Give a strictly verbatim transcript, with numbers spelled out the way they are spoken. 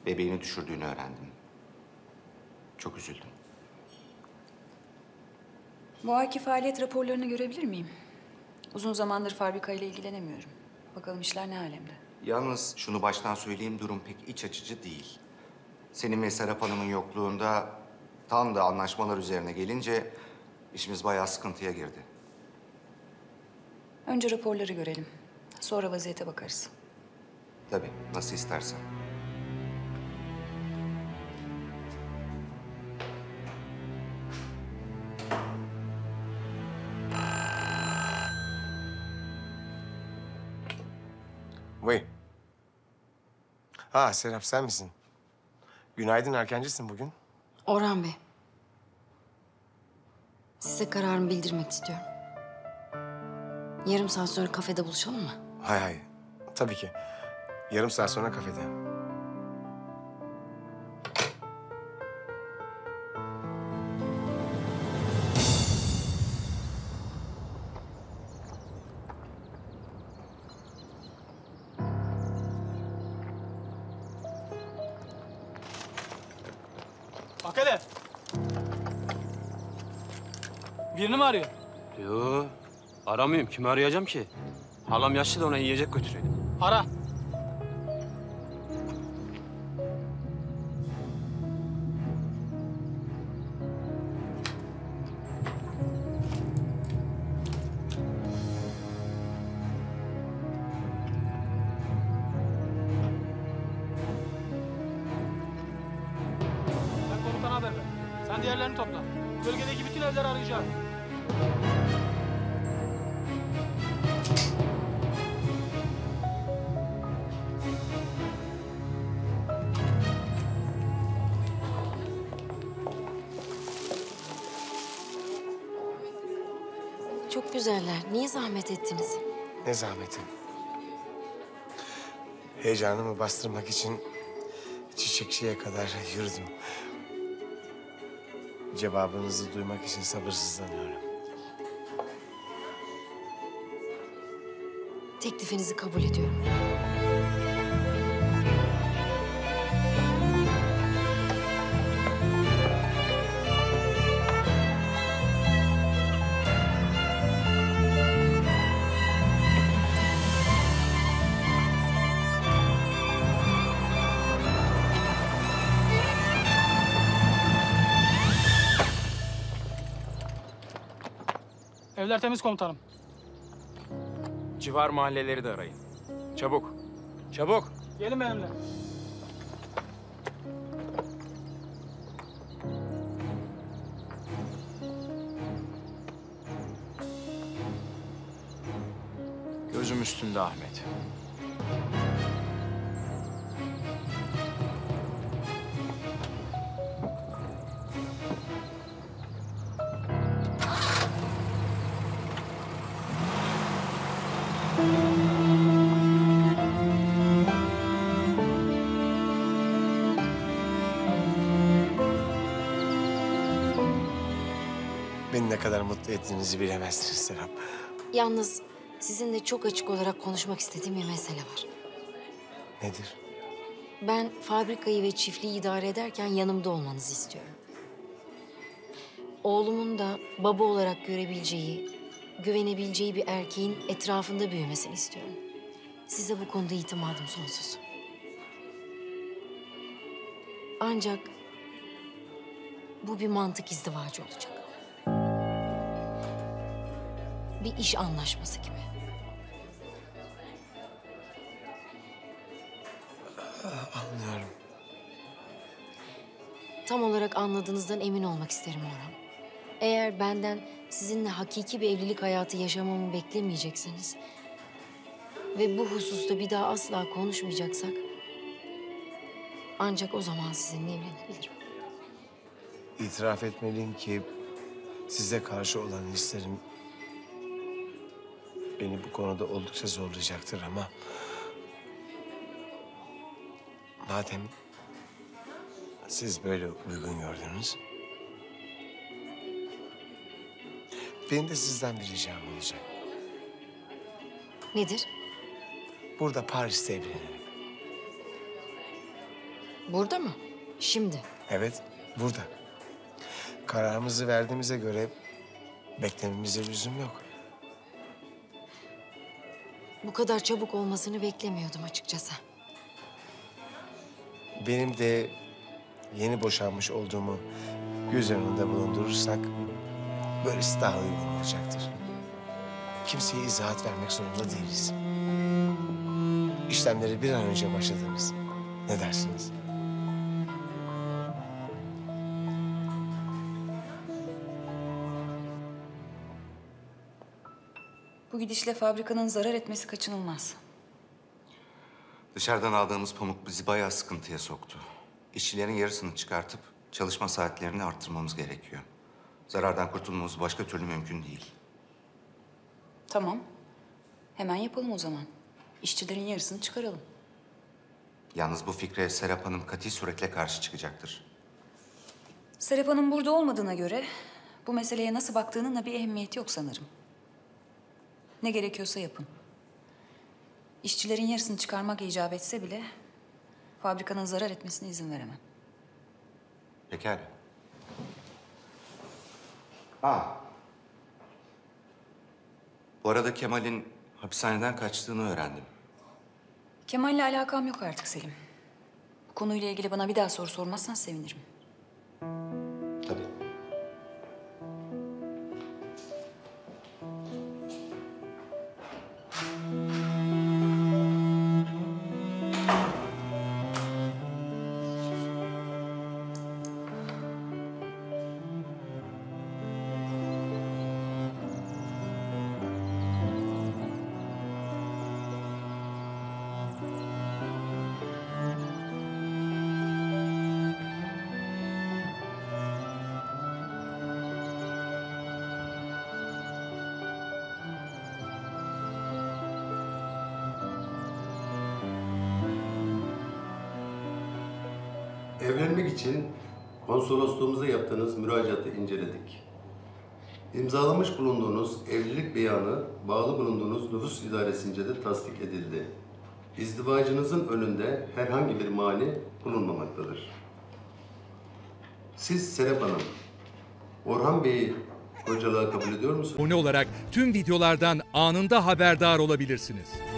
bebeğini düşürdüğünü öğrendim. Çok üzüldüm. Bu ayki faaliyet raporlarını görebilir miyim? Uzun zamandır fabrikayla ilgilenemiyorum. Bakalım işler ne alemde? Yalnız şunu baştan söyleyeyim, durum pek iç açıcı değil. Senin ve Serap Hanım'ın yokluğunda tam da anlaşmalar üzerine gelince işimiz bayağı sıkıntıya girdi. Önce raporları görelim. Sonra vaziyete bakarız. Tabii, nasıl istersen. Vay. Ha Serap sen misin? Günaydın, erkencisin bugün. Orhan Bey. Size kararımı bildirmek istiyorum. Yarım saat sonra kafede buluşalım mı? Hay hay. Tabii ki. Yarım saat sonra kafede. Bak hele. Birini mi arıyor? Yo, aramıyorum. Kimi arayacağım ki? Halam yaşlı da ona yiyecek götürüyordum. Ara. Sen komutana haber ver. Sen diğerlerini topla. Bölgedeki bütün evleri arayacağız. Çok güzeller. Niye zahmet ettiniz? Ne zahmeti. Heyecanımı bastırmak için çiçekçiye kadar yürüdüm. Cevabınızı duymak için sabırsızlanıyorum. Teklifinizi kabul ediyorum. Evler temiz komutanım. Civar mahalleleri de arayın. Çabuk. Çabuk. Gelin benimle. Gözüm üstünde Ahmet. Beni ne kadar mutlu ettiğinizi bilemezsiniz Serap. Yalnız sizinle çok açık olarak konuşmak istediğim bir mesele var. Nedir? Ben fabrikayı ve çiftliği idare ederken yanımda olmanızı istiyorum. Oğlumun da baba olarak görebileceği, güvenebileceği bir erkeğin etrafında büyümesini istiyorum. Size bu konuda itimadım sonsuz. Ancak bu bir mantık izdivacı olacak. Bir iş anlaşması gibi. Anlıyorum. Tam olarak anladığınızdan emin olmak isterim Orhan. Eğer benden sizinle hakiki bir evlilik hayatı yaşamamı beklemeyecekseniz ve bu hususta bir daha asla konuşmayacaksak ancak o zaman sizinle evlenebilirim. İtiraf etmeliyim ki size karşı olan hislerim beni bu konuda oldukça zorlayacaktır ama madem siz böyle uygun gördünüz, benim de sizden bir ricam olacak. Nedir? Burada Paris'te evlenelim. Burada mı? Şimdi. Evet, burada. Kararımızı verdiğimize göre beklememize lüzum yok. Bu kadar çabuk olmasını beklemiyordum açıkçası. Benim de yeni boşanmış olduğumu göz önünde bulundurursak böylesi daha uygun olacaktır. Kimseye izahat vermek zorunda değiliz. İşlemleri bir an önce başladınız. Ne dersiniz? Bu gidişle fabrikanın zarar etmesi kaçınılmaz. Dışarıdan aldığımız pamuk bizi bayağı sıkıntıya soktu. İşçilerin yarısını çıkartıp çalışma saatlerini arttırmamız gerekiyor. Zarardan kurtulmamız başka türlü mümkün değil. Tamam. Hemen yapalım o zaman. İşçilerin yarısını çıkaralım. Yalnız bu fikre Serap Hanım kati suretle karşı çıkacaktır. Serap Hanım burada olmadığına göre bu meseleye nasıl baktığının da bir ehemmiyeti yok sanırım. Ne gerekiyorsa yapın. İşçilerin yarısını çıkarmak icap etse bile fabrikanın zarar etmesine izin veremem. Pekala. Ha. Bu arada Kemal'in hapishaneden kaçtığını öğrendim. Kemal'le alakam yok artık Selim. Bu konuyla ilgili bana bir daha soru sormazsan sevinirim. Tabii. Evlenmek için konsolosluğumuza yaptığınız müracaatı inceledik. İmzalamış bulunduğunuz evlilik beyanı bağlı bulunduğunuz nüfus idaresince de tasdik edildi. İzdivacınızın önünde herhangi bir mani bulunmamaktadır. Siz Serap Hanım, Orhan Bey'i kocalığa kabul ediyor musunuz? Abone olarak tüm videolardan anında haberdar olabilirsiniz.